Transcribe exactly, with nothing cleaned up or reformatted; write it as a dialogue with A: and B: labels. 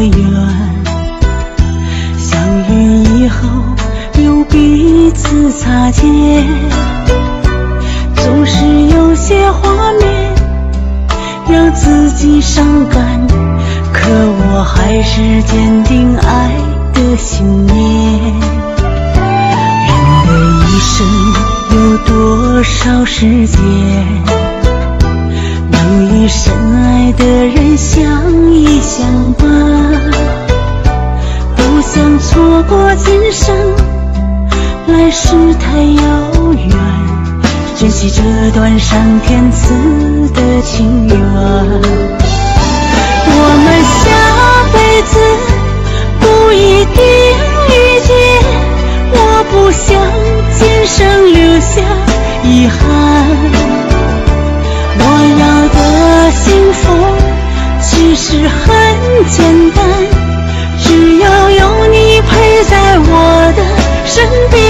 A: 缘，相遇以后又彼此擦肩，总是有些画面让自己伤感，可我还是坚定爱的信念。人的一生有多少时间，能与深爱的人相依相伴？不想错过今生，来世太遥远，珍惜这段上天赐的情缘。我们下辈子不一定遇见，我不想今生留下遗憾。我要的幸福其实很简单，只要有你陪在我的身边。